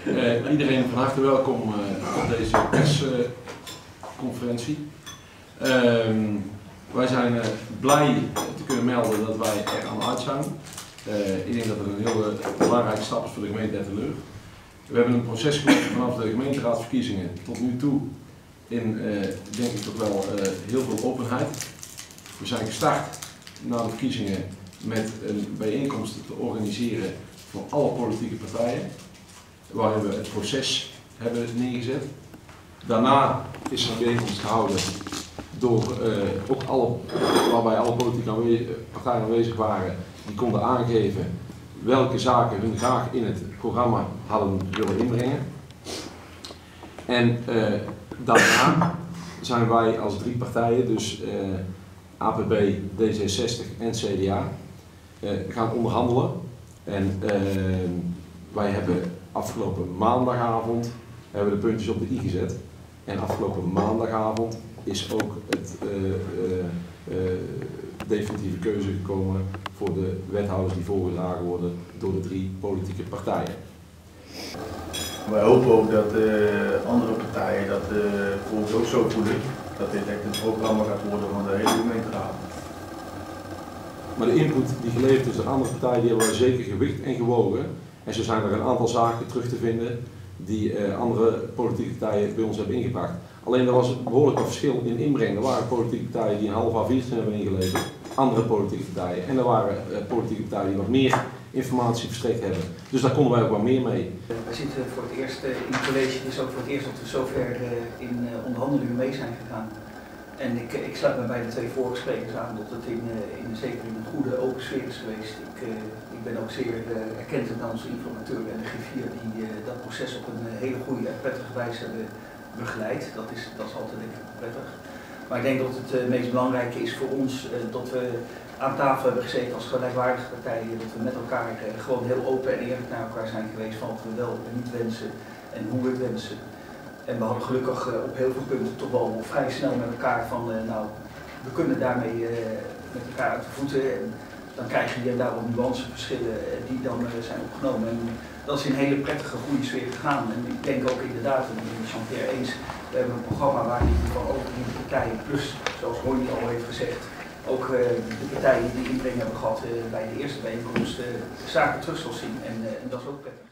Iedereen van harte welkom op deze persconferentie. Wij zijn blij te kunnen melden dat wij er aan uit zijn. Ik denk dat het een heel belangrijke stap is voor de gemeente Etteleur. We hebben een proces gelopen vanaf de gemeenteraadsverkiezingen tot nu toe in, denk ik toch wel, heel veel openheid. We zijn gestart na de verkiezingen met een bijeenkomst te organiseren voor alle politieke partijen, waarin we het proces hebben neergezet. Daarna is er een bijeenkomst gehouden door waarbij alle politieke partijen aanwezig waren, die konden aangeven welke zaken hun graag in het programma hadden willen inbrengen. En daarna zijn wij als drie partijen, dus APB, D66 en CDA, gaan onderhandelen. En wij hebben afgelopen maandagavond hebben de puntjes op de i gezet. En afgelopen maandagavond is ook het definitieve keuze gekomen voor de wethouders die voorgedragen worden door de drie politieke partijen. Wij hopen ook dat andere partijen dat voor ons ook zo voelen, dat dit echt een programma gaat worden van de hele gemeenteraad. Maar de input die geleverd is door andere partijen, die hebben wij zeker gewicht en gewogen. En zo zijn er een aantal zaken terug te vinden die andere politieke partijen bij ons hebben ingebracht. Alleen er was behoorlijk wat verschil in inbreng. Er waren politieke partijen die een half A4'tje hebben ingeleverd, andere politieke partijen. En er waren politieke partijen die wat meer informatie verstrekt hebben. Dus daar konden wij ook wat meer mee. We zitten voor het eerst in het college, het is ook voor het eerst dat we zover in onderhandelingen mee zijn gegaan. En ik sluit me bij de twee vorige sprekers aan dat het zeker in een goede open sfeer is geweest. Ik ben ook zeer erkend aan onze informateur en de griffier die dat proces op een hele goede en prettige wijze hebben begeleid. Dat is altijd denk ik prettig. Maar ik denk dat het meest belangrijke is voor ons dat we aan tafel hebben gezeten als gelijkwaardige partijen. Dat we met elkaar gewoon heel open en eerlijk naar elkaar zijn geweest van wat we wel en niet wensen en hoe we het wensen. En we hadden gelukkig op heel veel punten toch wel vrij snel met elkaar van nou, we kunnen daarmee met elkaar uit de voeten. En dan krijg je hier en daar wat nuanceverschillen die dan zijn opgenomen. En dat is in een hele prettige, goede sfeer gegaan. En ik denk ook inderdaad, en ik ben het Jean-Pierre eens, we hebben een programma waar in ieder geval ook die partijen, plus zoals Ronnie al heeft gezegd, ook de partijen die inbreng hebben gehad bij de eerste bijeenkomst, zaken terug zal zien. En dat is ook prettig.